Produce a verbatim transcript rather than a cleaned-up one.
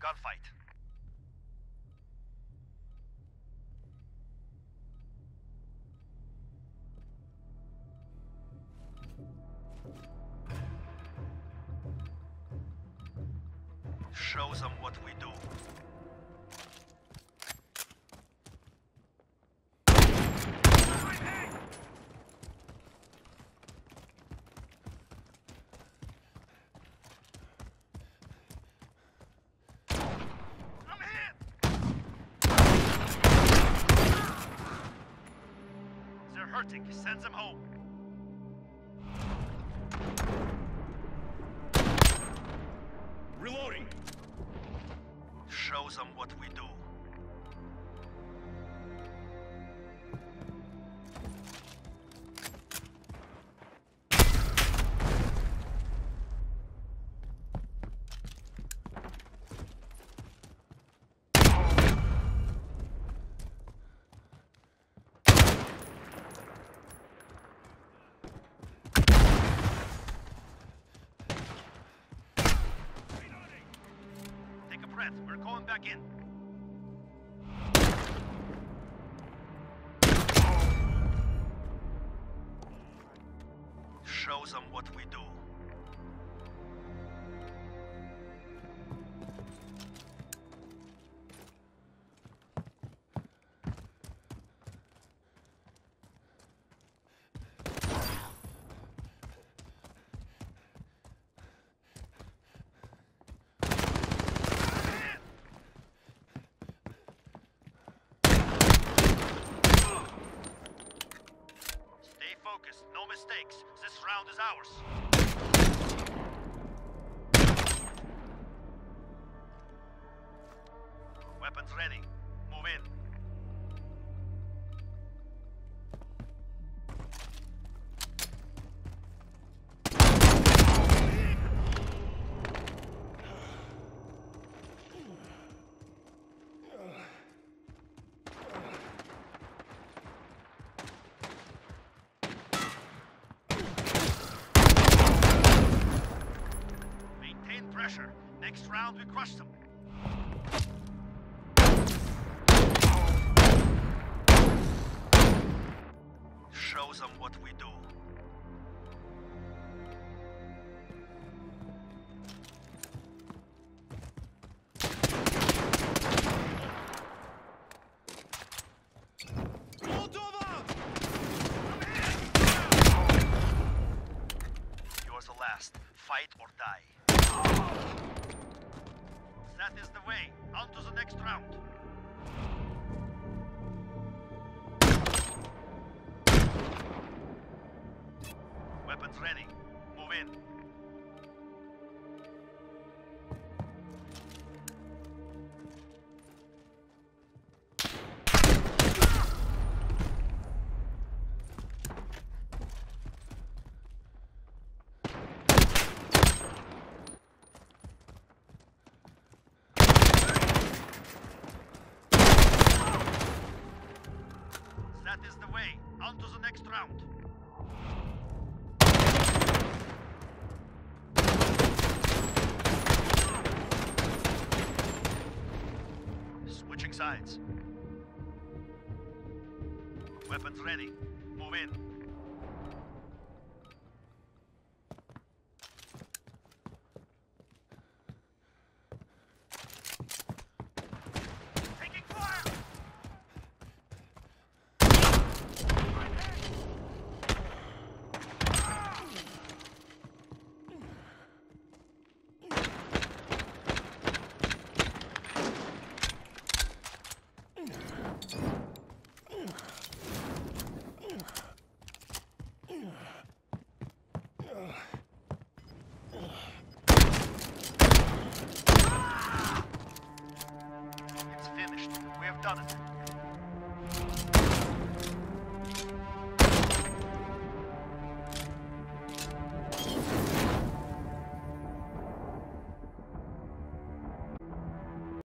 gunfight. Show them what we do. Hurting. Send them home. Reloading. Show them what we do. We're going back in. Show them what we do. Focus, no mistakes. This round is ours. Weapons ready. Move in. Pressure. Next round we crush them. Show them what we do. Yours the last. Fight or die. That is the way. On to the next round. Weapons ready. Move in. That is the way. On to the next round. Switching sides. Weapons ready. Move in. It's finished. We have done it.